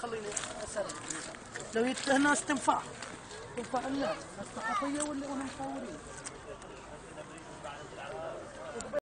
خليني اسال لو هنا استنفاع الناس ناس صحفيه ولا هم مصورين؟